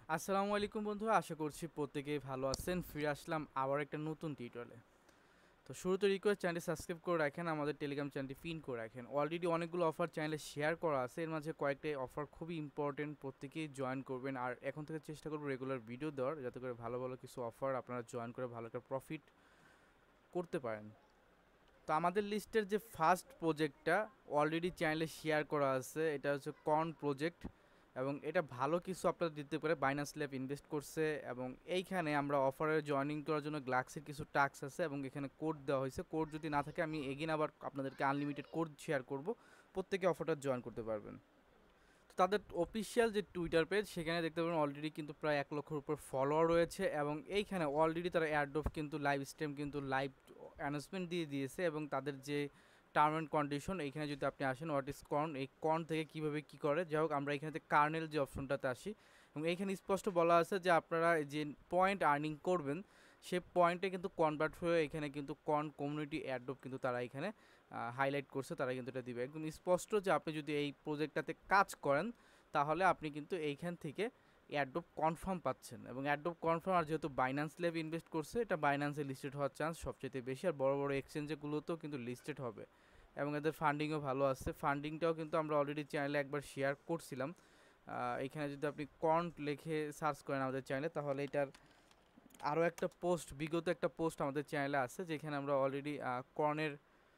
আসসালামু আলাইকুম বন্ধুরা, আশা করছি প্রত্যেকেই ভালো আছেন। ফিরে আসলাম আবার একটা নতুন টিউটোরিয়ালে। তো শুরুতে রিকোয়েস্ট, চ্যানেলটি সাবস্ক্রাইব করে রাখেন, আমাদের টেলিগ্রাম চ্যানেলটি পিন করে রাখেন। অলরেডি অনেকগুলো অফার চ্যানেলে শেয়ার করা আছে, এর মাঝে কয়েকটা অফার খুবই ইম্পর্টেন্ট, প্রত্যেকেই জয়েন করবেন। আর এখন থেকে চেষ্টা করবো রেগুলার ভিডিও দেওয়ার, যাতে করে ভালো ভালো কিছু অফার আপনারা জয়েন করে ভালো একটা প্রফিট করতে পারেন। তো আমাদের লিস্টের যে ফার্স্ট প্রজেক্টটা অলরেডি চ্যানেলে শেয়ার করা আছে, এটা হচ্ছে কর্ন প্রজেক্ট, এবং এটা ভালো কিছু আপনারা দিতে পারে। বাইনান্স ল্যাব ইনভেস্ট করছে, এবং এইখানে আমরা অফারে জয়েনিং করার জন্য গ্লাক্সের কিছু টাস্ক আছে, এবং এখানে কোড দেওয়া হয়েছে। কোড যদি না থাকে আমি এগেন আবার আপনাদেরকে আনলিমিটেড কোড শেয়ার করব, প্রত্যেকে অফারটা জয়েন করতে পারবেন। তো তাদের অফিসিয়াল যে টুইটার পেজ, সেখানে দেখতে পাবেন অলরেডি কিন্তু প্রায় 1 লক্ষের উপর ফলোয়ার রয়েছে, এবং এইখানে অলরেডি তারা এয়ারড্রপ কিন্তু লাইভ স্ট্রিম কিন্তু লাইভ অ্যানাউন্সমেন্ট দিয়ে দিয়েছে, এবং তাদের যে টার্ম অ্যান্ড কন্ডিশন, এইখানে যদি আপনি আসেন হোয়াট ইজ কর্ন, এই কর্ন থেকে কীভাবে কী করে। যাই হোক, আমরা এখানে কার্নেল যে অপশনটাতে আসি, এবং এইখানে স্পষ্ট বলা আছে যে আপনারা যে পয়েন্ট আর্নিং করবেন সে পয়েন্টে কিন্তু কনভার্ট হয়ে এখানে কিন্তু কর্ন কমিউনিটি এয়ারড্রপ কিন্তু তারা এখানে হাইলাইট করছে, তারা কিন্তু এটা দিবে একদম স্পষ্ট যে আপনি যদি এই প্রজেক্টটাতে কাজ করেন তাহলে আপনি কিন্তু এইখান থেকে এয়ারড্রপ কনফার্ম পাচ্ছেন। এবং এয়ারড্রপ কনফার্ম, আর যেহেতু বাইন্যান্স ল্যাব ইনভেস্ট করছে, এটা বাইন্যান্সে লিস্টেড হওয়ার চান্স সবচেয়ে বেশি, আর বড় বড় এক্সচেঞ্জেগুলোতেও কিন্তু লিস্টেড হবে, এবং এদের ফান্ডিংও ভালো আছে। ফান্ডিংটাও কিন্তু আমরা অলরেডি চ্যানেলে একবার শেয়ার করছিলাম। এখানে যদি আপনি কর্ন লিখে সার্চ করেন আমাদের চ্যানেলে, তাহলে এটার আরও একটা পোস্ট, বিগত একটা পোস্ট আমাদের চ্যানেলে আছে, যেখানে আমরা অলরেডি কর্নের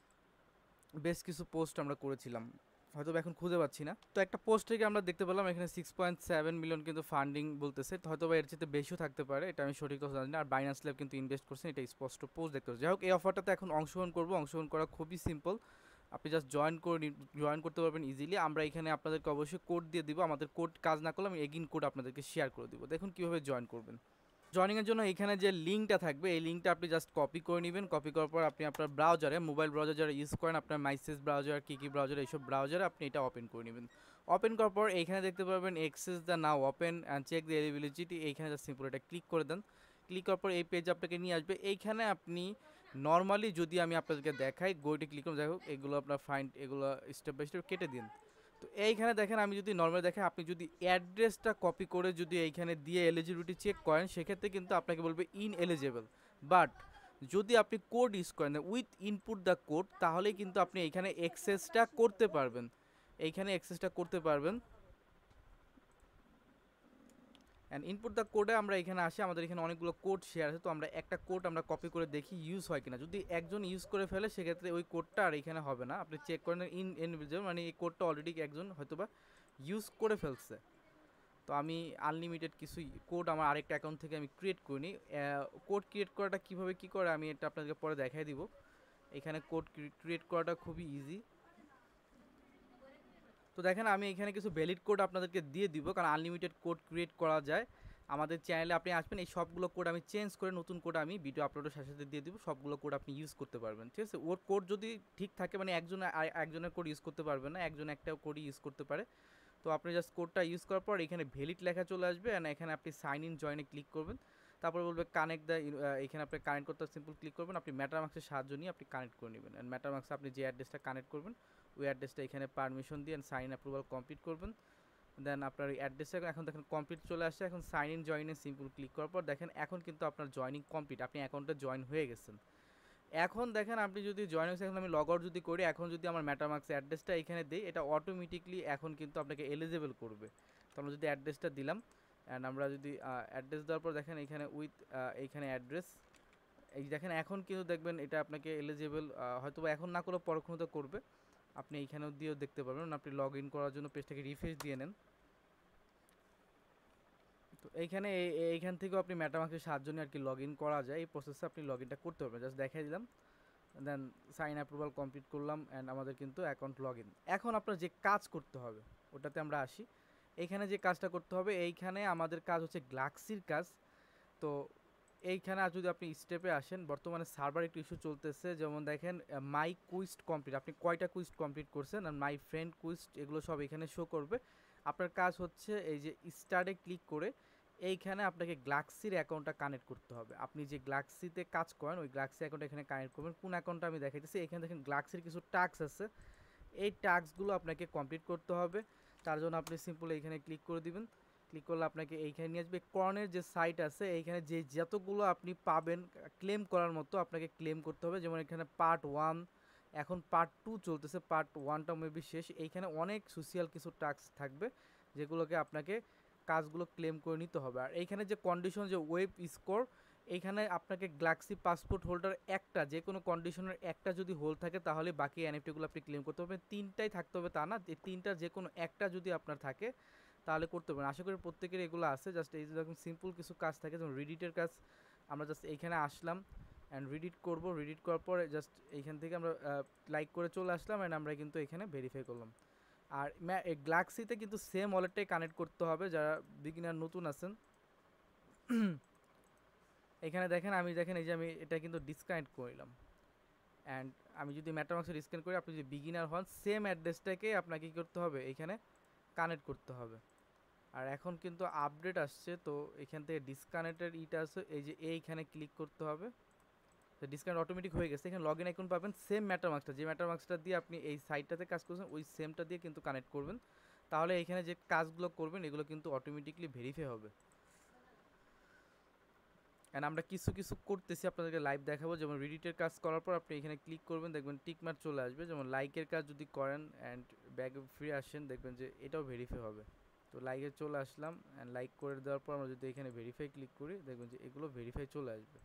বেশ কিছু পোস্ট আমরা করেছিলাম, হয়তো এখন খুঁজে পাচ্ছি না। তো একটা পোস্ট থেকে আমরা দেখতে পেলাম এখানে 6.7 মিলিয়ন কিন্তু ফান্ডিং বলতেছে, তো হয়তো বা এর চেয়ে বেশিও থাকতে পারে, এটা আমি সঠিক কথা জানি না। আর বাইন্যান্স ল্যাব কিন্তু ইনভেস্ট করছেন, এটা স্পষ্ট পোস্ট দেখতে পাচ্ছি। যাই হোক, এই অফারটাতে এখন অংশগ্রহণ করবো। অংশগ্রহণ করা খুবই সিম্পল, আপনি জাস্ট জয়েন করতে পারবেন ইজিলি। আমরা এখানে আপনাদেরকে অবশ্যই কোড দিয়ে দিব, আমাদের কোড কাজ না করলে আমি এগিন কোড আপনাদেরকে শেয়ার করে দিব। দেখুন কীভাবে জয়েন করবেন। জয়েনিংয়ের জন্য এখানে যে লিঙ্কটা থাকবে, এই লিঙ্কটা আপনি জাস্ট কপি করে নেবেন। কপি করার পর আপনি আপনার ব্রাউজারে, মোবাইল ব্রাউজার যারা ইউজ করেন, আপনার মাইসেস ব্রাউজার, কী ব্রাউজার, এইসব ব্রাউজারে আপনি এটা ওপেন করে নেবেন। ওপেন করার পর এইখানে দেখতে পারবেন access the now open and check the eligibility, এইখানে জাস্ট সিম্পল এটা ক্লিক করে দেন। ক্লিক করার পর এই পেজ আপনাকে নিয়ে আসবে। এইখানে আপনি নর্মালি যদি আমি আপনাদেরকে দেখাই, গোইটে ক্লিক করুন। যাই হোক, এগুলো আপনার ফাইন্ড, এগুলো স্টেপ বাই স্টেপ কেটে দিন। তো এইখানে দেখেন, আমি যদি নর্মালি দেখেন, আপনি যদি অ্যাড্রেসটা কপি করে যদি এইখানে দিয়ে এলিজিবিলিটি চেক করেন, সেক্ষেত্রে কিন্তু আপনাকে বলবে ইন এলিজেবল। বাট যদি আপনি কোড ইউজ করেন উইথ ইনপুট দ্য কোড, তাহলেই কিন্তু আপনি এইখানে এক্সেসটা করতে পারবেন, এইখানে এক্সেসটা করতে পারবেন। অ্যান্ড ইনপুট দ্য কোডে আমরা এখানে আসি, আমাদের এখানে অনেকগুলো কোড শেয়ার আছে, তো আমরা একটা কোড আমরা কপি করে দেখি ইউজ হয় কিনা। যদি একজন ইউজ করে ফেলে, সেক্ষেত্রে ওই কোডটা আর এখানে হবে না। আপনি চেক করেন ইনভিজিবল, মানে এই কোডটা অলরেডি একজন হয়তোবা ইউজ করে ফেলছে। তো আমি আনলিমিটেড কিছু কোড আমার আরেকটা অ্যাকাউন্ট থেকে আমি ক্রিয়েট করিনি। কোড ক্রিয়েট করাটা কীভাবে কী করে আমি এটা আপনাদেরকে পরে দেখাই দিব। এখানে কোড ক্রিয়েট করাটা খুবই ইজি। তো দেখেন, আমি এখানে কিছু ভ্যালিড কোড আপনাদেরকে দিয়ে দিব, কারণ আনলিমিটেড কোড ক্রিয়েট করা যায়। আমাদের চ্যানেলে আপনি আসবেন, এই সবগুলো কোড আমি চেঞ্জ করে নতুন কোড আমি ভিডিও আপলোডের সাথে সাথে দিয়ে দিব, সবগুলো কোড আপনি ইউজ করতে পারবেন। ঠিক আছে, ওর কোড যদি ঠিক থাকে, মানে একজনের কোড ইউজ করতে পারবে না, একজন একটা কোডই ইউজ করতে পারে। তো আপনি জাস্ট কোডটা ইউজ করার পর এখানে ভ্যালিড লেখা চলে আসবে, অ্যান্ড এখানে আপনি সাইন ইন জয়েনে ক্লিক করবেন। তারপর বলবে কানেক্ট দ্য, এখানে আপনি কানেক্ট করতে সিম্পল ক্লিক করবেন। আপনি ম্যাটারমাক্সের সাহায্য নিয়ে আপনি কানেক্ট করে নেবেন, অ্যান্ড ম্যাটারমাক্সে আপনি যে অ্যাড্রেসটা কানেক্ট করবেন, ওই অ্যাড্রেসটা এখানে পারমিশন দিয়ে সাইন অ্যাপ্রুভাল কমপ্লিট করবেন। দেন আপনার এই অ্যাড্রেসটা এখন দেখেন কমপ্লিট চলে আসছে। এখন সাইন ইন জয়েনে সিম্পল ক্লিক করার পর দেখেন এখন কিন্তু আপনার জয়নিং কমপ্লিট, আপনি অ্যাকাউন্টে জয়েন হয়ে গেছেন। এখন দেখেন, আপনি যদি জয়েন হয়েছে, এখন আমি লগ আউট যদি করি, এখন যদি আমার ম্যাটারমাক্স অ্যাড্রেসটা এখানে দিই, এটা অটোমেটিকলি এখন কিন্তু আপনাকে এলিজেবল করবে। তো আমরা যদি অ্যাড্রেসটা দিলাম, অ্যান্ড আমরা যদি অ্যাড্রেস দেওয়ার পর দেখেন এখানে উইথ এইখানে অ্যাড্রেস, এই দেখেন এখন কিন্তু দেখবেন এটা আপনাকে এলিজেবল, হয়তো বা এখন না করলে পরক্ষণে তো করবে। আপনি এইখানেও দিয়েও দেখতে পারবেন, আপনি লগ ইন করার জন্য পেজটাকে রিফ্রেশ দিয়ে নেন। তো এইখানে এইখান থেকেও আপনি ম্যাটারমাক্সের সাহায্য নিয়ে আর কি লগ ইন করা যায়, এই প্রসেসে আপনি লগ ইনটা করতে পারবেন। জাস্ট দেখাই দিলাম, দেন সাইন অ্যাপ্রুভাল কমপ্লিট করলাম, অ্যান্ড আমাদের কিন্তু অ্যাকাউন্ট লগ ইন। এখন আপনার যে কাজ করতে হবে ওটাতে আমরা আসি। এইখানে যে কাজটা করতে হবে, এইখানে আমাদের কাজ হচ্ছে গ্লাক্সির কাজ। তো এইখানে আর যদি আপনি স্টেপে আসেন, বর্তমানে সার্ভার একটু ইস্যু চলতেছে, যেমন দেখেন মাই কুইস্ট কমপ্লিট, আপনি কয়টা কুইস্ট কমপ্লিট করছেন, আর মাই ফ্রেন্ড কুইস্ট, এগুলো সব এখানে শো করবে। আপনার কাজ হচ্ছে এই যে স্টার্টে ক্লিক করে এইখানে আপনাকে গ্লাক্সির অ্যাকাউন্টটা কানেক্ট করতে হবে। আপনি যে গ্লাক্সিতে কাজ করেন ওই গ্লাক্সি অ্যাকাউন্ট এখানে কানেক্ট করবেন। কোন অ্যাকাউন্টটা আমি দেখাইতেছি, এখানে দেখেন গ্লাক্সির কিছু টাস্ক আছে, এই টাস্কগুলো আপনাকে কমপ্লিট করতে হবে। তার জন্য আপনি সিম্পল এইখানে ক্লিক করে দিবেন। ক্লিক করলে আপনাকে এইখানে নিয়ে আসবে। কর্নের যে সাইট আছে এইখানে যে যতগুলো আপনি পাবেন ক্লেম করার মতো আপনাকে ক্লেম করতে হবে। যেমন এখানে পার্ট 1, এখন পার্ট 2 চলতেছে, পার্ট 1টা মেবি শেষ। এইখানে অনেক সোশ্যাল কিছু টাস্ক থাকবে যেগুলোকে আপনাকে কাজগুলো ক্লেম করে নিতে হবে। আর এইখানে যে কন্ডিশন যে ওয়েব স্কোর, এইখানে আপনাকে গ্যালাক্সি পাসপোর্ট হোল্ডার একটা, যে কোনো কন্ডিশনের একটা যদি হোল থাকে তাহলে বাকি এনএফটিগুলো আপনি ক্লেম করতে পারবেন। তিনটাই থাকতে হবে তা না, এই তিনটার যে কোনো একটা যদি আপনার থাকে তাহলে করতে পারেন। আশা করি প্রত্যেকের এগুলো আছে। জাস্ট এই যেরকম সিম্পল কিছু কাজ থাকে, যেমন রিডিটের কাজ, আমরা জাস্ট এইখানে আসলাম অ্যান্ড রিডিট করব। রিডিট করার পরে জাস্ট এইখান থেকে আমরা লাইক করে চলে আসলাম অ্যান্ড আমরা কিন্তু এখানে ভেরিফাই করলাম। আর গ্যালাক্সিতে কিন্তু সেম ওয়ালেটটাই কানেক্ট করতে হবে যারা বিগিনার নতুন আছেন। এখানে দেখেন, দেখেন এই যে আমি এটা কিন্তু ডিসকানেক্ট করলাম অ্যান্ড আমি যদি ম্যাটারমাক্সে ডিসকানেক্ট করি, আপনি যদি বিগিনার হন সেম অ্যাড্রেসটাকে আপনাকে কী করতে হবে, এখানে কানেক্ট করতে হবে। আর এখন কিন্তু আপডেট আসছে, তো এখান থেকে ডিসকানেক্টের ইটা আছে, এই যে এইখানে ক্লিক করতে হবে। তো ডিসকানেক্ট অটোমেটিক হয়ে গেছে। এখানে লগ ইন আইকন পাবেন, সেম ম্যাটারমাক্সটা, যে ম্যাটারমাক্সটা দিয়ে আপনি এই সাইটটাতে কাজ করছেন ওই সেমটা দিয়ে কিন্তু কানেক্ট করবেন। তাহলে এখানে যে কাজগুলো করবেন এগুলো কিন্তু অটোমেটিকলি ভেরিফাই হবে। অ্যান্ড আমরা কিছু কিছু করতেছি আপনাদেরকে লাইভ দেখাবো। যেমন রিডিটের কাজ করার পর আপনি এখানে ক্লিক করবেন, দেখবেন টিকমার্ক চলে আসবে। যেমন লাইকের কাজ যদি করেন অ্যান্ড ব্যাগে ফিরে আসেন, দেখবেন যে এটাও ভেরিফাই হবে। তো লাইকে চলে আসলাম অ্যান্ড লাইক করে দেওয়ার পর আমরা যদি এখানে ভেরিফাই ক্লিক করি, দেখবেন যে এগুলো ভেরিফাই চলে আসবে।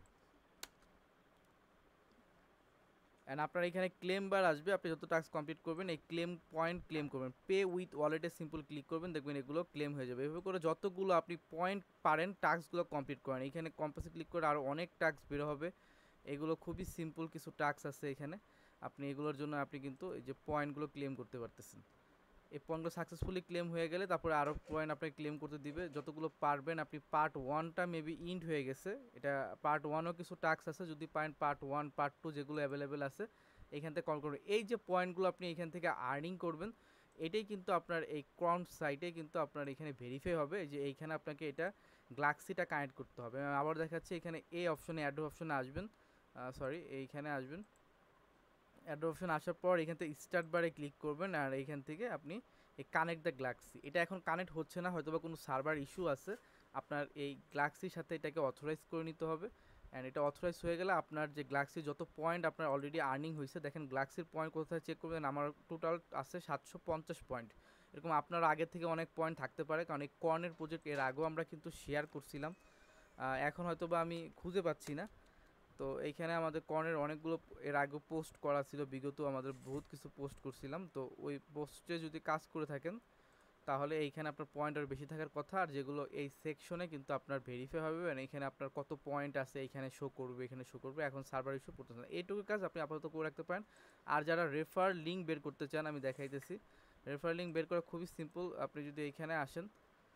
অ্যান্ড আপনার এখানে ক্লেম বার আসবে, আপনি যত টাস্ক কমপ্লিট করবেন এই ক্লেম পয়েন্ট ক্লেম করবেন। পে উইথ ওয়ালেটে সিম্পল ক্লিক করবেন, দেখবেন এগুলো ক্লেম হয়ে যাবে। এভাবে করে যতগুলো আপনি পয়েন্ট পারেন টাস্কগুলো কমপ্লিট করেন। এখানে কম্পাসে ক্লিক করে আরও অনেক টাস্ক বের হবে। এগুলো খুবই সিম্পল কিছু টাস্ক আছে এখানে, আপনি এগুলোর জন্য আপনি কিন্তু এই যে পয়েন্টগুলো ক্লেম করতে পারতেছেন। এই পয়েন্টগুলো সাকসেসফুলি ক্লেম হয়ে গেলে তারপরে আরও পয়েন্ট আপনাকে ক্লেম করতে দিবে যতগুলো পারবেন। আপনি পার্ট 1টা মেবি ইন্ড হয়ে গেছে, এটা পার্ট 1ও কিছু টাস্ক আছে, যদি পারেন পার্ট 1 পার্ট 2 যেগুলো অ্যাভেলেবেল আছে এখান থেকে কল করবেন। এই যে পয়েন্টগুলো আপনি এখান থেকে আর্নিং করবেন এটাই কিন্তু আপনার এই ক্রাউন সাইটে কিন্তু আপনার এখানে ভেরিফাই হবে। এই যে এইখানে আপনাকে এটা গ্যালাক্সিটা কানেক্ট করতে হবে। আবার দেখাচ্ছি, এখানে এই অপশনে অ্যাড অপশনে আসবেন, সরি এইখানে আসবেন। অ্যাড অপশন আসার পর এখান থেকে স্টার্ট বারে ক্লিক করবেন আর এইখান থেকে আপনি এই কানেক্ট দ্য গ্যালাক্সি, এটা এখন কানেক্ট হচ্ছে না, হয়তো বা কোনো সার্ভার ইস্যু আছে। আপনার এই গ্যালাক্সির সাথে এটাকে অথরাইজ করে নিতে হবে। অ্যান্ড এটা অথরাইজ হয়ে গেলে আপনার যে গ্যালাক্সির যত পয়েন্ট আপনার অলরেডি আর্নিং হয়েছে, দেখেন গ্যালাক্সির পয়েন্ট কোথায় চেক করবেন, আমার টোটাল আছে 750 পয়েন্ট। এরকম আপনার আগের থেকে অনেক পয়েন্ট থাকতে পারে, কারণ এই কর্নের প্রজেক্ট এর আগেও আমরা কিন্তু শেয়ার করছিলাম। এখন হয়তো বা আমি খুঁজে পাচ্ছি না। তো এইখানে আমাদের কর্নের অনেকগুলো এর আগে পোস্ট করা ছিল, বিগত আমাদের বহুত কিছু পোস্ট করছিলাম। তো ওই পোস্টে যদি কাজ করে থাকেন তাহলে এইখানে আপনার পয়েন্ট আর বেশি থাকার কথা, আর যেগুলো এই সেকশনে কিন্তু আপনার ভেরিফাই হবে। মানে এখানে আপনার কত পয়েন্ট আছে এইখানে শো করবে, এখানে শো করবে। এখন সার্ভার ইস্যু পড়তেছে না, এইটুকু কাজ আপনি আপাতত করে রাখতে পারেন। আর যারা রেফার লিঙ্ক বের করতে চান আমি দেখাইতেছি। রেফার লিঙ্ক বের করা খুবই সিম্পল, আপনি যদি এইখানে আসেন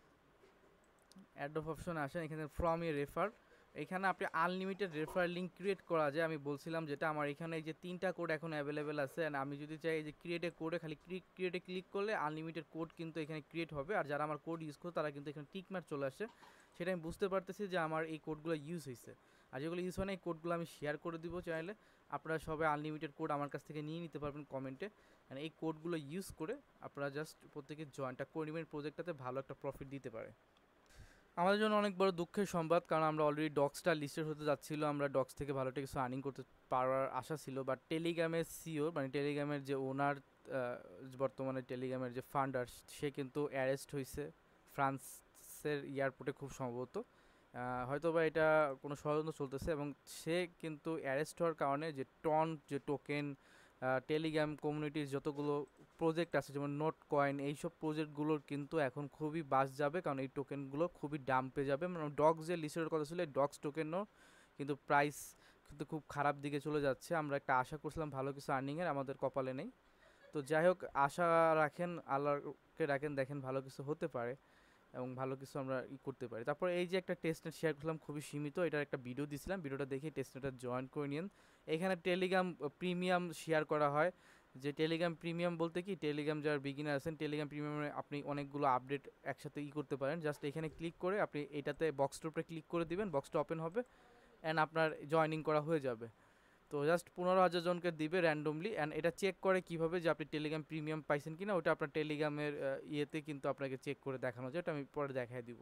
অ্যাড অফ অপশনে আসেন, এখানে ফ্রম এ রেফার, এখানে আপনি আনলিমিটেড রেফার লিঙ্ক ক্রিয়েট করা যায়। আমি বলছিলাম যেটা আমার এখানে এই যে 3টা কোড এখন অ্যাভেলেবেল আছে, অ্যান্ড আমি যদি চাই এই যে ক্রিয়েটে কোডে খালি ক্রিয়েটে ক্লিক করলে আনলিমিটেড কোড কিন্তু এখানে ক্রিয়েট হবে। আর যারা আমার কোড ইউজ করে তারা কিন্তু এখানে টিকমার্ক চলে আসে, সেটা আমি বুঝতে পারতেছি যে আমার এই কোডগুলো ইউজ হয়েছে। আর যেগুলো ইউজ হয় না এই কোডগুলো আমি শেয়ার করে দিব চাইলে, আপনারা সবাই আনলিমিটেড কোড আমার কাছ থেকে নিয়ে নিতে পারবেন কমেন্টে। অ্যান্ড এই কোডগুলো ইউজ করে আপনারা জাস্ট প্রত্যেকে জয়েনটা করে নেবেন, প্রজেক্টটাতে ভালো একটা প্রফিট দিতে পারে। আমাদের জন্য অনেক বড় দুঃখের সংবাদ, কারণ আমরা অলরেডি ডক্সটা লিস্টেড হতে যাচ্ছিলো, আমরা ডক্স থেকে ভালো একটা কিছু আর্নিং করতে পারার আশা ছিল। বাট টেলিগ্রামের সিও মানে টেলিগ্রামের যে ওনার, বর্তমানে টেলিগ্রামের যে ফান্ডার, সে কিন্তু অ্যারেস্ট হয়েছে ফ্রান্সের এয়ারপোর্টে খুব সম্ভবত। হয়তো বা এটা কোনো ষড়যন্ত্র চলতেছে, এবং সে কিন্তু অ্যারেস্ট হওয়ার কারণে যে যে টোকেন, টেলিগ্রাম কমিউনিটির যতগুলো প্রজেক্ট আছে যেমন নোট কয়েন, এইসব প্রজেক্টগুলোর কিন্তু এখন খুবই বাস যাবে, কারণ এই টোকেনগুলো খুবই ডাম্পে যাবে। মানে ডক্স যে লিস্টের কথা ছিল এই ডক্স টোকেনও কিন্তু প্রাইস কিন্তু খুব খারাপ দিকে চলে যাচ্ছে। আমরা একটা আশা করছিলাম ভালো কিছু আর্নিংয়ের, আমাদের কপালে নেই। তো যাই হোক, আশা রাখেন, আল্লাহকে রাখেন, দেখেন ভালো কিছু হতে পারে এবং ভালো কিছু আমরা করতে পারি। তারপর এই যে একটা টেস্টনেট শেয়ার করলাম খুবই সীমিত, এটার একটা ভিডিও দিছিলাম, ভিডিওটা দেখে টেস্টনেটটা জয়েন করে নিন। এখানে টেলিগ্রাম প্রিমিয়াম শেয়ার করা হয়। যে টেলিগ্রাম প্রিমিয়াম বলতে কি, টেলিগ্রাম যারা বিগিনার আছেন টেলিগ্রাম প্রিমিয়ামে আপনি অনেকগুলো আপডেট একসাথে করতে পারেন। জাস্ট এখানে ক্লিক করে আপনি এটাতে বক্সটার উপরে ক্লিক করে দিবেন, বক্সটা ওপেন হবে অ্যান্ড আপনার জয়েনিং করা হয়ে যাবে। তো জাস্ট 15,000 জনকে দিবে র্যান্ডমলি, অ্যান্ড এটা চেক করে কিভাবে যে আপনি টেলিগ্রাম প্রিমিয়াম পাইছেন কিনা, ওটা আপনার টেলিগ্রামের ইয়েতে কিন্তু আপনাকে চেক করে দেখানো যায়, ওটা আমি পরে দেখাই দিব।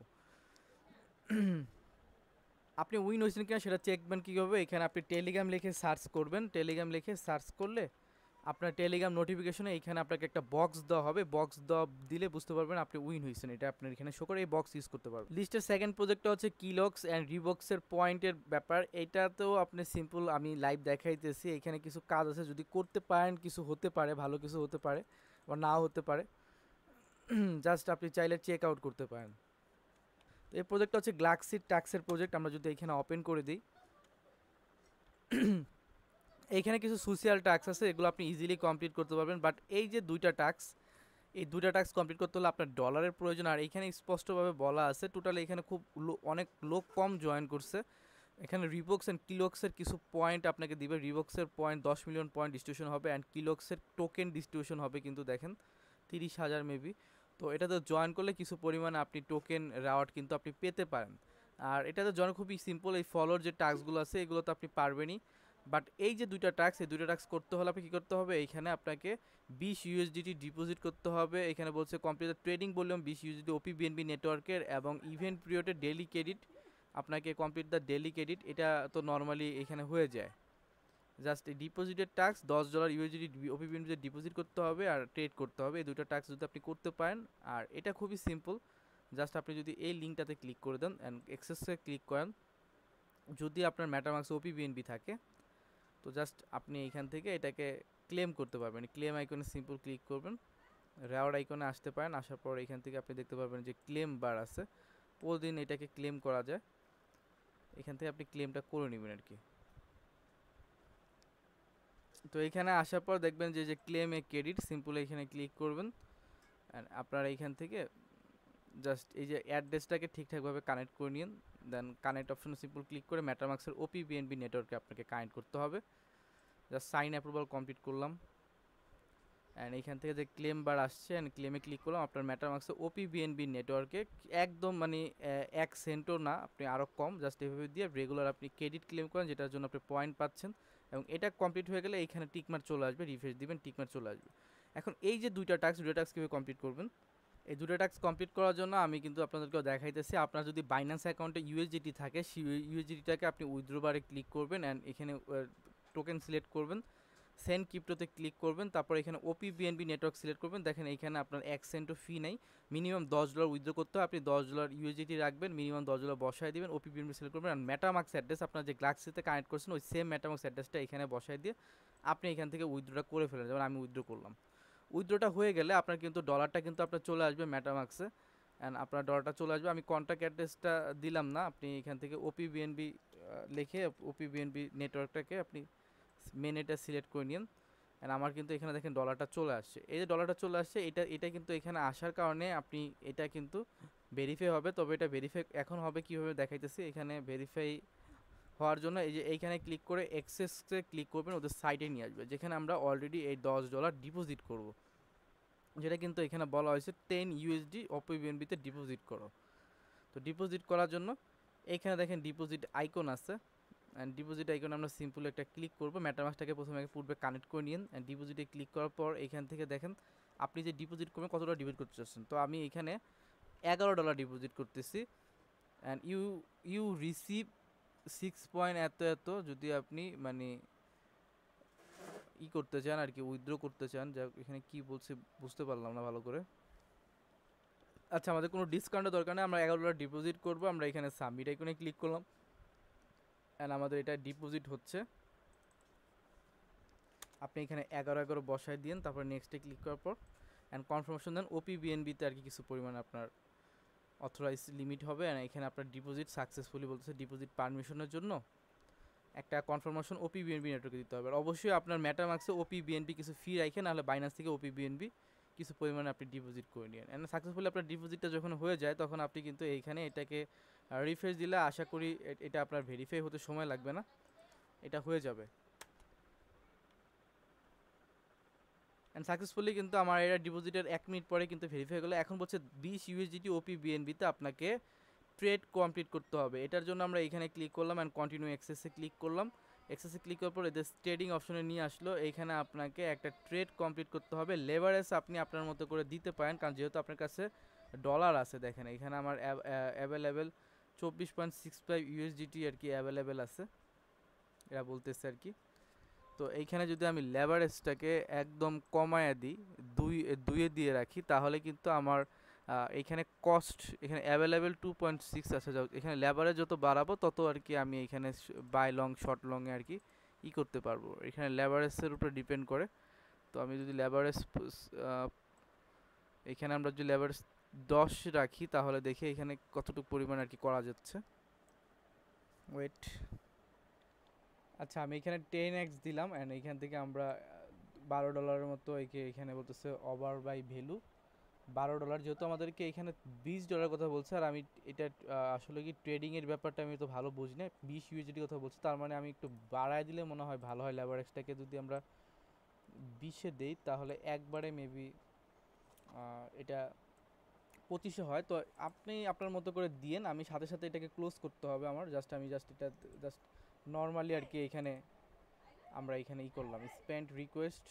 আপনি উইন হয়েছেন কিনা সেটা চেকবেন কীভাবে, এখানে আপনি টেলিগ্রাম লিখে সার্চ করবেন, টেলিগ্রাম লিখে সার্চ করলে আপনার টেলিগ্রাম নোটিফিকেশনে এইখানে আপনাকে একটা বক্স দেওয়া হবে, বক্স দেওয়া দিলে বুঝতে পারবেন আপনি উইন হয়েছেন, এটা আপনার এখানে শো করে এই বক্স ইউজ করতে পারবেন। লিস্টের সেকেন্ড প্রজেক্টটা হচ্ছে কিলক্স অ্যান্ড রিবক্সের পয়েন্টের ব্যাপার, এইটাতেও আপনি সিম্পল আমি লাইভ দেখাইতেছি, এখানে কিছু কাজ আছে, যদি করতে পারেন কিছু হতে পারে, ভালো কিছু হতে পারে বা নাও হতে পারে, জাস্ট আপনি চাইলে চেক আউট করতে পারেন। তো এই প্রজেক্টটা হচ্ছে গ্লাক্সিড ট্যাক্সের প্রজেক্ট, আমরা যদি এখানে ওপেন করে দিই, এইখানে কিছু সোশ্যাল টাস্ক আছে, এগুলো আপনি ইজিলি কমপ্লিট করতে পারবেন, বাট এই যে দুইটা টাস্ক, এই দুইটা টাস্ক কমপ্লিট করতে হলে আপনার ডলারের প্রয়োজন, আর এখানে স্পষ্টভাবে বলা আছে টোটালি এখানে খুব অনেক লোক কম জয়েন করছে, এখানে রিবক্স অ্যান্ড কিলক্সের কিছু পয়েন্ট আপনাকে দিবে, রিবক্সের পয়েন্ট 10 মিলিয়ন পয়েন্ট ডিস্ট্রিবিউশন হবে, অ্যান্ড কিলক্সের টোকেন ডিস্ট্রিবিউশন হবে কিন্তু দেখেন 30,000 মেবি। তো এটাতে জয়েন করলে কিছু পরিমাণে আপনি টোকেন রেওয়ার্ড কিন্তু আপনি পেতে পারেন, আর এটাতে জয়েন খুবই সিম্পল, এই ফলোর যে টাস্কগুলো আছে এগুলো তো আপনি পারবেনই, বাট এই যে দুইটা টাস্ক, এই দুইটা টাস্ক করতে হলে আপনি কী করতে হবে, এইখানে আপনাকে 20 ইউএসডিটি ডিপোজিট করতে হবে, এখানে বলছে complete trading volume 20 USD OP BNB নেটওয়ার্কের, এবং ইভেন্ট পিরিয়ডে ডেলি ক্রেডিট, আপনাকে কমপ্লিট দ্য ডেলি ক্রেডিট, এটা তো নর্মালি এখানে হয়ে যায়, জাস্ট এই ডিপোজিটের টাস্ক $10 ইউএসডি ওপি বিএনবিতে ডিপোজিট করতে হবে আর ট্রেড করতে হবে, এই দুটো টাস্ক যদি আপনি করতে পারেন, আর এটা খুবই সিম্পল, জাস্ট আপনি যদি এই লিঙ্কটাতে ক্লিক করে দেন অ্যান্ড এক্সেসে ক্লিক করেন, যদি আপনার ম্যাটারমাক্সে ওপি বিএনবি থাকে তো জাস্ট আপনি এইখান থেকে এটাকে ক্লেম করতে পারবেন, ক্লেম আইকনে সিম্পল ক্লিক করবেন, রেওয়ার্ড আইকনে আসতে পারেন, আসার পর এখান থেকে আপনি দেখতে পারবেন যে ক্লেম বার আছে, প্রতিদিন এটাকে ক্লেম করা যায়, এখান থেকে আপনি ক্লেমটা করে নেবেন আর কি। তো এখানে আসার পর দেখবেন যে ক্লেম এ ক্রেডিট, সিম্পল এখানে ক্লিক করবেন, অ্যান্ড আপনারা এইখান থেকে জাস্ট এই যে অ্যাড্রেসটাকে ঠিকঠাকভাবে কানেক্ট করে নিন, দেন কানেক্ট অপশনে সিম্পল ক্লিক করে ম্যাটারমাক্সের ওপি বিএনবি নেটওয়ার্কে আপনাকে কানেক্ট করতে হবে, জাস্ট সাইন অ্যাপ্রুভাল কমপ্লিট করলাম, অ্যান্ড এইখান থেকে যে ক্লেম বার আসছে অ্যান্ড ক্লেমে ক্লিক করলাম, আপনার ম্যাটারমাক্সে ওপি বিএনবি নেটওয়ার্কে একদম মানে 1 সেন্টও না, আপনি আরও কম, জাস্ট এভাবে দিয়ে রেগুলার আপনি ক্রেডিট ক্লেম করেন, যেটার জন্য আপনি পয়েন্ট পাচ্ছেন, এবং এটা কমপ্লিট হয়ে গেলে এইখানে টিকমার্ক চলে আসবে, রিফ্রেশ দিবেন টিকমার্ক চলে আসবে। এখন এই যে দুইটা টাস্ক কীভাবে কমপ্লিট করবেন, এই দুটো টাস্ক কমপ্লিট করার জন্য আমি কিন্তু আপনাদেরকেও দেখাইতেছি, আপনার যদি বাইন্যান্স অ্যাকাউন্টে ইউএসডিটি থাকে, সেই ইউএসডিটিটাকে আপনি উইথড্র বারে ক্লিক করবেন, অ্যান্ড এখানে টোকেন সিলেক্ট করবেন, সেন্ড ক্রিপ্টোতে ক্লিক করবেন, তারপর এখানে ওপি বিএনবি নেটওয়ার্ক সিলেক্ট করবেন, দেখেন এখানে আপনার 1 সেন্টও ফি নেই, মিনিমাম $10 উইথড্র করতে হয়, আপনি $10 ইউএসডিটি রাখবেন, মিনিমাম $10 বসায় দিবেন, ওপি বিএনবি সিলেক্ট করবেন, আর ম্যাটারমাক্স অ্যাড্রেস আপনার যে গ্লাক্সিতে কানেক্ট করছেন ওই সেম ম্যাটারমাক্স অ্যাড্রেসটা এখানে বসায় দিয়ে আপনি এখান থেকে উইথড্রটা করে ফেলেন, যেমন আমি উইথড্র করলাম। উইথড্রটা হয়ে গেলে আপনার কিন্তু ডলারটা কিন্তু আপনার চলে আসবে ম্যাটারমাক্সে, অ্যান্ড আপনার ডলারটা চলে আসবে, আমি কন্ট্যাক্ট অ্যাড্রেসটা দিলাম না, আপনি এখান থেকে ওপি বিএনবি লিখে ওপি বিএনবি নেটওয়ার্কটাকে আপনি মেন এটা সিলেক্ট করে নিন, অ্যান্ড আমার কিন্তু এখানে দেখেন ডলারটা চলে আসছে, এই যে ডলারটা চলে আসছে, এটা কিন্তু এখানে আসার কারণে আপনি এটা কিন্তু ভেরিফাই হবে, তবে এটা ভেরিফাই এখন হবে কীভাবে দেখাইতেছি, এখানে ভেরিফাই হওয়ার জন্য এই যে এইখানে ক্লিক করে এক্সেসে ক্লিক করবেন, ওদের সাইটে নিয়ে আসবে, যেখানে আমরা অলরেডি এই $10 ডিপোজিট করব, যেটা কিন্তু এখানে বলা হয়েছে 10 ইউএসডি ওপি বিএনবিতে ডিপোজিট করো। তো ডিপোজিট করার জন্য এইখানে দেখেন ডিপোজিট আইকন আছে, অ্যান্ড ডিপোজিট আইকনে আমরা সিম্পল একটা ক্লিক করবো, ম্যাটারমাক্সটাকে প্রথমে পূর্বে কানেক্ট করে নিন, অ্যান্ড ডিপোজিটে ক্লিক করার পর এখান থেকে দেখেন আপনি যে ডিপোজিট করবেন কত টাকা ডিপোজিট করতে চাচ্ছেন, তো আমি এখানে $11 ডিপোজিট করতেছি, অ্যান্ড ইউ রিসিভ 6 পয়েন্ট এত এত, যদি আপনি মানে করতে চান আর কি, উইথড্র করতে চান, যা এখানে কি বলছে বুঝতে পারলাম না ভালো করে। আচ্ছা, আমাদের কোনো ডিসকাউন্টের দরকার নেই, আমরা $11 ডিপোজিট করবো, আমরা এখানে সাবমিট আইকনে ক্লিক করলাম, অ্যান্ড আমাদের এটা ডিপোজিট হচ্ছে, আপনি এখানে 11 বসায় দিন, তারপর নেক্সটে ক্লিক করার পর অ্যান্ড কনফার্মেশন দেন, ওপি বিএনবিতে আর কি কিছু পরিমাণ আপনার অথরাইজ লিমিট হবে, অ্যান্ড এখানে আপনার ডিপোজিট সাকসেসফুলি বলতেছে, ডিপোজিট পারমিশনের জন্য একটা কনফার্মেশন ওপি বিএনবি নেটওয়ার্কে দিতে হবে, আর অবশ্যই আপনার ম্যাটারমাক্সে ওপি বিএনবি কিছু ফি রাখেন, নাহলে বাইন্যান্স থেকে ওপি বিএনবি কিছু পরিমাণে আপনি ডিপোজিট করে নিন, অ্যান্ড সাকসেসফুলি আপনার ডিপোজিটটা যখন হয়ে যায় তখন আপনি কিন্তু এইখানে এটাকে রিফ্রেশ দিলে আশা করি এটা আপনার ভেরিফাই হতে সময় লাগবে না, এটা হয়ে যাবে, অ্যান্ড সাকসেসফুলি কিন্তু আমার এটা ডিপোজিটের 1 মিনিট পরে কিন্তু ভেরিফাই হলো। এখন বলছে 20 ইউএসডিটি ওপি বিএনবিতে আপনাকে ট্রেড কমপ্লিট করতে হবে, এটার জন্য আমরা এখানে ক্লিক করলাম অ্যান্ড কন্টিনিউ অ্যাক্সেসে ক্লিক করলাম, এক্সেসে ক্লিক করার পর এদের ট্রেডিং অপশনে নিয়ে আসলো। এইখানে আপনাকে একটা ট্রেড কমপ্লিট করতে হবে। লেভারেজ আপনি আপনার মতো করে দিতে পারেন, কারণ যেহেতু আপনার কাছে ডলার আছে। দেখেন এখানে আমার অ্যাভেলেবেল 24.65 ইউএসডিটি আর কি অ্যাভেলেবেল আছে, এরা বলতেছে আর কি। তো এইখানে যদি আমি লেভারেজটাকে একদম কমায়া দিই, দুইয়ে দিয়ে রাখি, তাহলে কিন্তু আমার এইখানে কস্ট এখানে অ্যাভেলেবেল 2.6 আছে। এখানে লেভারেজ যত বাড়াবো তত আর কি আমি এখানে বাই লং শর্ট লংয়ে আর কি করতে পারবো। এখানে লেভারেজের উপরে ডিপেন্ড করে। তো আমি যদি লেভারেজ এখানে আমরা যদি লেভারেজ 10 রাখি, তাহলে দেখি এখানে কতটুকু পরিমাণ আর কি করা যাচ্ছে। ওয়েট, আচ্ছা আমি এখানে 10x দিলাম অ্যান্ড এইখান থেকে আমরা $12 মতো এখানে বলতেছে ওভার বাই ভ্যালু $12, যেহেতু আমাদেরকে এখানে $20 কথা বলছে। আর আমি এটা আসলে কি ট্রেডিংয়ের ব্যাপারটা আমি তো ভালো বুঝি না, 20 ইউএসডি কথা বলছে, তার মানে আমি একটু বাড়ায় দিলে মনে হয় ভালো হয়। লেভারেজটাকে যদি আমরা 20-এ দেই তাহলে একবারে মেবি এটা 25-এ হয়। তো আপনি আপনার মতো করে দিয়েন, আমি সাথে সাথে এটাকে ক্লোজ করতে হবে আমার। আমি এটা জাস্ট নর্মালি আর কি এখানে আমরা এখানে করলাম স্পেন্ড রিকোয়েস্ট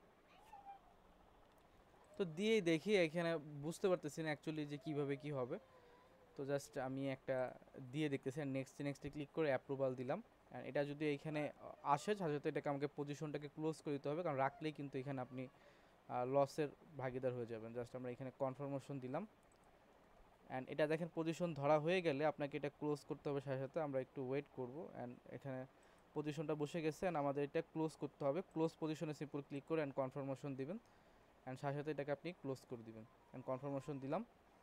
তো দিয়েই দেখি। এখানে বুঝতে পারতেছি না অ্যাকচুয়ালি যে কীভাবে কি হবে। তো জাস্ট আমি একটা দিয়ে দেখতেছি, নেক্সটে ক্লিক করে অ্যাপ্রুভাল দিলাম। এটা যদি এইখানে আসে সাথে সাথে এটাকে আমাকে পজিশনটাকে ক্লোজ করে দিতে হবে, কারণ রাখলেই কিন্তু এখানে আপনি লসের ভাগিদার হয়ে যাবেন। জাস্ট আমরা এখানে কনফার্মেশন দিলাম অ্যান্ড এটা দেখেন পজিশন ধরা হয়ে গেলে আপনাকে এটা ক্লোজ করতে হবে সাথে সাথে। আমরা একটু ওয়েট করব অ্যান্ড এখানে পজিশনটা বসে গেছে অ্যান্ড আমাদের এটা ক্লোজ করতে হবে। ক্লোজ পজিশনে সিম্পল ক্লিক করে অ্যান্ড কনফার্মেশন দিবেন অ্যান্ড সাথে সাথে এটাকে আপনি ক্লোজ করে দিবেন অ্যান্ড কনফার্মেশন দিলাম।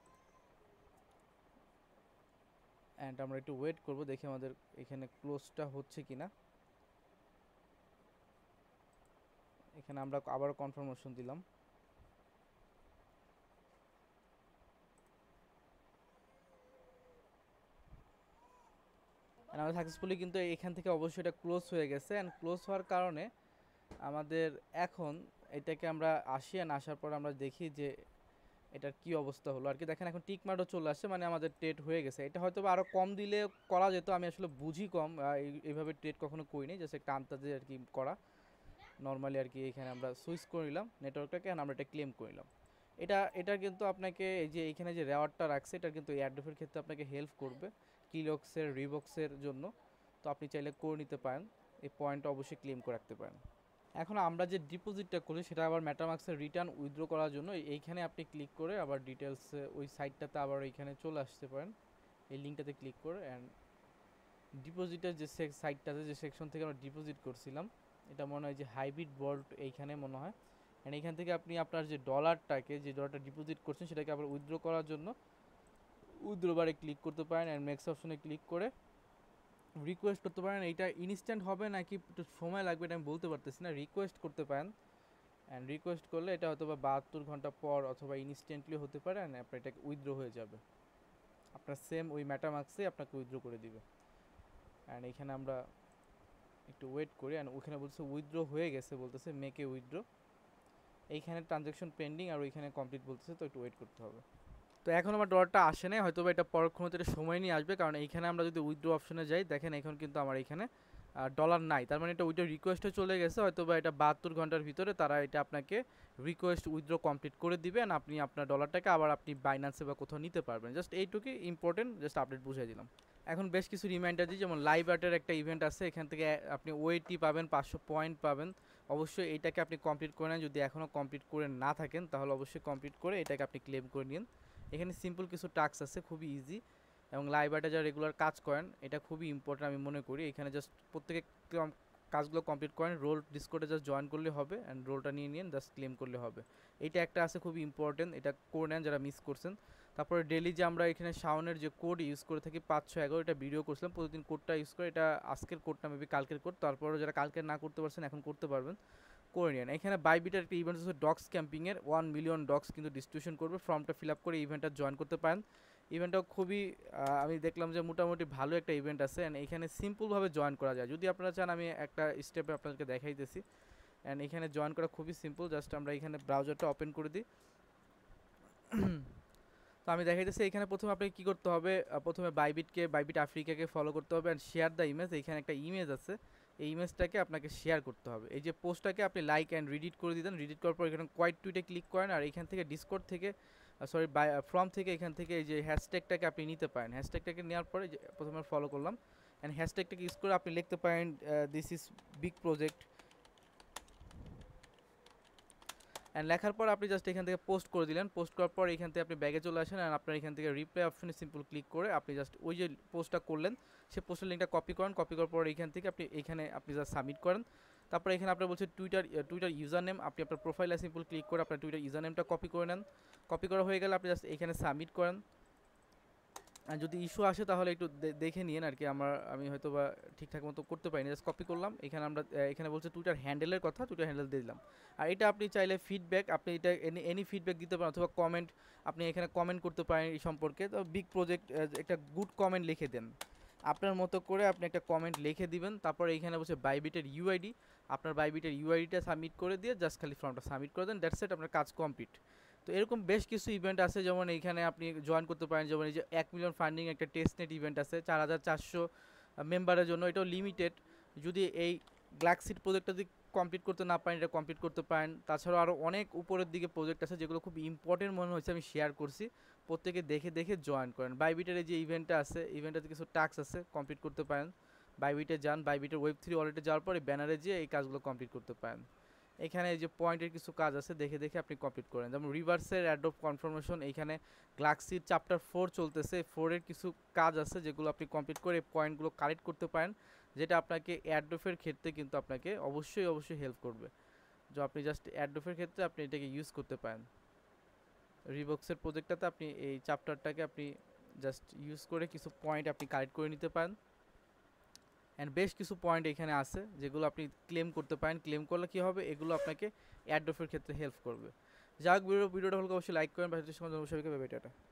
অ্যান্ড আমরা একটু ওয়েট করব দেখি আমাদের এখানে ক্লোজটা হচ্ছে কিনা। এখানে আমরা আবারও কনফার্মেশন দিলাম। আমাদের সাকসেসফুলি কিন্তু এখান থেকে অবশ্যই এটা ক্লোজ হয়ে গেছে অ্যান্ড ক্লোজ হওয়ার কারণে আমাদের এখন এটাকে আমরা আসি অ্যান্ড আসার পর আমরা দেখি যে এটার কি অবস্থা হলো আর কি। দেখেন এখন টিক মার্কও চলে আসছে, মানে আমাদের ট্রেড হয়ে গেছে। এটা হয়তো আরও কম দিলে করা যেত, আমি আসলে বুঝি কম, এইভাবে ট্রেড কখনো করিনি, জাস্ট একটা আন্দাজে আর কি করা নর্মালি আর কি। এখানে আমরা সুইচ করে নিলাম নেটওয়ার্কটাকে অ্যান্ড আমরা এটা ক্লেম করে নিলাম। এটা কিন্তু আপনাকে এই যে এইখানে যে রেওয়ার্ডটা রাখছে এটা কিন্তু এয়ারড্রপের ক্ষেত্রে আপনাকে হেল্প করবে কিলক্সের রিবক্সের জন্য। তো আপনি চাইলে করে নিতে পারেন, এই পয়েন্টটা অবশ্যই ক্লেম করে রাখতে পারেন। এখন আমরা যে ডিপোজিটটা করি সেটা আবার মেটামাক্সের রিটার্ন উইথড্র করার জন্য এইখানে আপনি ক্লিক করে আবার ডিটেলসে ওই সাইটটাতে আবার এইখানে চলে আসতে পারেন, এই লিঙ্কটাতে ক্লিক করে। অ্যান্ড ডিপোজিটের যে সাইটটাতে যে সেকশন থেকে আমরা ডিপোজিট করছিলাম, এটা মনে হয় যে হাইব্রিড ভল্ট, এইখানে মনে হয়। অ্যান্ড এইখান থেকে আপনি আপনার যে ডলারটা ডিপোজিট করছেন সেটাকে আবার উইথড্র করার জন্য উইথড্র বারে ক্লিক করতে পারেন অ্যান্ড নেক্সট অপশনে ক্লিক করে রিকোয়েস্ট করতে পারেন। এইটা ইনস্ট্যান্ট হবে নাকি একটু সময় লাগবে এটা আমি বলতে পারতেছি না, রিকোয়েস্ট করতে পারেন। অ্যান্ড রিকোয়েস্ট করলে এটা হয়তো বা 72 ঘন্টা পর অথবা ইনস্ট্যান্টলি হতে পারে অ্যান্ড আপনার এটাকে উইথড্র হয়ে যাবে, আপনার সেম ওই মেটামাক্সে আপনাকে উইথড্র করে দিবে। অ্যান্ড এখানে আমরা একটু ওয়েট করি অ্যান্ড ওখানে বলছে উইথড্র হয়ে গেছে, বলতেছে মেকে উইথড্র। এইখানে ট্রানজ্যাকশন পেন্ডিং আর ওইখানে কমপ্লিট বলতেছে, তো একটু ওয়েট করতে হবে। তো এখন আমার ডলারটা আসে নাই, হয়তো বা এটা পরক্ষণে এটা সময় নিয়ে আসবে, কারণ এইখানে আমরা যদি উইথড্র অপশনে যাই দেখেন এখন কিন্তু আমার এইখানে ডলার নাই, তার মানে এটা উইথড্র রিকোয়েস্টে চলে গেছে। হয়তো বা এটা 72 ঘন্টার ভিতরে তারা এটা আপনাকে রিকোয়েস্ট উইথড্র কমপ্লিট করে দিবেন, আপনি আপনার ডলারটাকে আবার আপনি বাইন্যান্সে বা কোথাও নিতে পারবেন। জাস্ট এইটুকুই ইম্পর্টেন্ট, জাস্ট আপডেট বুঝিয়ে দিলাম। এখন বেশ কিছু রিমাইন্ডার দিই, যেমন লাইভ আর্টের একটা ইভেন্ট আছে, এখান থেকে আপনি ওয়েটি পাবেন, 500 পয়েন্ট পাবেন। অবশ্যই এইটাকে আপনি কমপ্লিট করে নেন, যদি এখনও কমপ্লিট করে না থাকেন তাহলে অবশ্যই কমপ্লিট করে এটাকে আপনি ক্লেম করে নিন। এখানে সিম্পল কিছু টাস্ক আছে, খুবই ইজি, এবং লাইভ আর্টে যারা রেগুলার কাজ করেন এটা খুবই ইম্পর্টেন্ট আমি মনে করি। এখানে জাস্ট প্রত্যেকে কাজগুলো কমপ্লিট করেন, রোল ডিসকোডে জাস্ট জয়েন করলে হবে অ্যান্ড রোলটা নিয়ে নিন, জাস্ট ক্লেম করলে হবে। এইটা একটা আছে খুবই ইম্পর্টেন্ট, এটা করে নেন যারা মিস করছেন। তারপরে ডেলি যে আমরা এখানে শাওনের যে কোড ইউজ করে থাকি 511, এটা ভিডিও করছিলাম, প্রতিদিন কোডটা ইউজ করে, এটা আজকের কোডটা মেবি কালকের কোড, তারপরে যারা কালকে না করতে পারছেন এখন করতে পারবেন, করে নিন। এখানে বাইবিটের একটা ইভেন্ট আছে ডগস ক্যাম্পিংয়ের, 1 মিলিয়ন ডগস কিন্তু ডিস্ট্রিবিউশন করবে, ফর্মটা ফিল আপ করে ইভেন্টটা জয়েন করতে পারেন। ইভেন্টটাও খুবই আমি দেখলাম যে মোটামুটি ভালো একটা ইভেন্ট আছে অ্যান্ড এখানে সিম্পলভাবে জয়েন করা যায়। যদি আপনারা চান আমি একটা স্টেপে আপনাদেরকে দেখাইতেছি। অ্যান্ড এখানে জয়েন করা খুবই সিম্পল, জাস্ট আমরা এখানে ব্রাউজারটা ওপেন করে দিই। তো আমি দেখাইতেছি এখানে প্রথমে আপনাকে কী করতে হবে, প্রথমে বাইবিট আফ্রিকাকে ফলো করতে হবে অ্যান্ড শেয়ার দ্য ইমেজ। এখানে একটা ইমেজ আছে, এই ইমেজটাকে আপনাকে শেয়ার করতে হবে। এই যে পোস্টটাকে আপনি লাইক অ্যান্ড রিডিট করে দিতেন, রিডিট করার পর এখানে কোয়াইট টুইটে ক্লিক করেন, আর এখান থেকে ডিসকর্ড থেকে সরি ফ্রম থেকে এখান থেকে এই যে হ্যাশট্যাগটাকে আপনি নিতে পারেন। হ্যাশট্যাগটাকে নেওয়ার পরে যে প্রথমে ফলো করলাম, অ্যান্ড হ্যাশট্যাগটাকে ইউজ করে আপনি লিখতে পারেন this is big project, and লেখার পর আপনি জাস্ট এখান থেকে পোস্ট করে দিলেন। পোস্ট করার পর এখান থেকে আপনি ব্যাগে চলে আসেন, আর আপনার এখান থেকে রিপ্লাই অপশনে সিম্পল ক্লিক করে আপনি জাস্ট ওই যে পোস্টটা করলেন সেই পোস্টের লিঙ্কটা কপি করেন। কপি করার পর এখান থেকে আপনি জাস্ট সাবমিট করেন। তারপর এখানে আপনার বলছে টুইটার ইউজার নেম, আপনি আপনার প্রোফাইলে সিম্পল ক্লিক করে আপনার টুইটার ইউজার নেমটা কপি করে নেন। কপি করা হয়ে গেলে আপনি জাস্ট এখানে সাবমিট করেন। আর যদি ইস্যু আসে তাহলে একটু দেখে নিন আর কি, আমি হয়তো বা ঠিকঠাক মতো করতে পারিনি। জাস্ট কপি করলাম, এখানে বলছে টুইটার হ্যান্ডেলের কথা, টুইটার হ্যান্ডেল দিয়ে দিলাম। আর এটা আপনি চাইলে ফিডব্যাক, আপনি এটা এনি ফিডব্যাক দিতে পারেন, অথবা কমেন্ট, আপনি এখানে কমেন্ট করতে পারেন এই সম্পর্কে। তো বিগ প্রজেক্ট একটা গুড কমেন্ট লিখে দেন, আপনার মতো করে আপনি একটা কমেন্ট লিখে দিবেন। তারপরে এইখানে বলছে বাইবিটের ইউআইডি, আপনার বাইবিটের ইউআইডিটা সাবমিট করে দিয়ে জাস্ট খালি ফর্মটা সাবমিট করে দেন, দ্যাটস ইট, আপনার কাজ কমপ্লিট। তো এরকম বেশ কিছু ইভেন্ট আছে, যেমন এইখানে আপনি জয়েন করতে পারেন, যেমন এই যে 1 মিলিয়ন ফান্ডিং একটা টেস্টনেট ইভেন্ট আছে 4400 মেম্বারের জন্য, এটাও লিমিটেড। যদি এই গ্লাক্সিড প্রজেক্টটা যদি কমপ্লিট করতে না পারেন, এটা কমপ্লিট করতে পারেন। তাছাড়াও আরও অনেক উপরের দিকে প্রজেক্ট আছে যেগুলো খুব ইম্পর্টেন্ট মনে হয়েছে, আমি শেয়ার করছি, প্রত্যেকে দেখে দেখে জয়েন করেন। বাইবিটের যে ইভেন্টটা আছে, ইভেন্টটাতে কিছু টাস্ক আছে, কমপ্লিট করতে পারেন। বাইবিটে যান, বাইবিটের Web3 ওয়ালেটে যাওয়ার পরে ব্যানারে যেয়ে এই কাজগুলো কমপ্লিট করতে পারেন। এখানে এই যে পয়েন্টের কিছু কাজ আছে, দেখে দেখে আপনি কমপ্লিট করেন। যেমন রিভার্সের অ্যাডোব কনফার্মেশন, এইখানে গ্লাক্সির চ্যাপ্টার 4 চলতেছে, 4-এর কিছু কাজ আছে যেগুলো আপনি কমপ্লিট করে পয়েন্টগুলো কালেক্ট করতে পারেন, যেটা আপনাকে অ্যাডোফের ক্ষেত্রে কিন্তু আপনাকে অবশ্যই হেল্প করবে। যে আপনি জাস্ট অ্যাডোফের ক্ষেত্রে আপনি এটাকে ইউজ করতে পারেন। রিবক্সের প্রজেক্টটাতে আপনি এই চ্যাপ্টারটাকে আপনি জাস্ট ইউজ করে কিছু পয়েন্ট আপনি কালেক্ট করে নিতে পারেন। অ্যান্ড বেশ কিছু পয়েন্ট এখানে আছে যেগুলো আপনি ক্লেম করতে পারেন। ক্লেম করলে কী হবে, এগুলো আপনাকে অ্যাডোফের ক্ষেত্রে হেল্প করবে। যাক, ভিডিওটা ভালো অবশ্যই লাইক করেন, সবাইকে,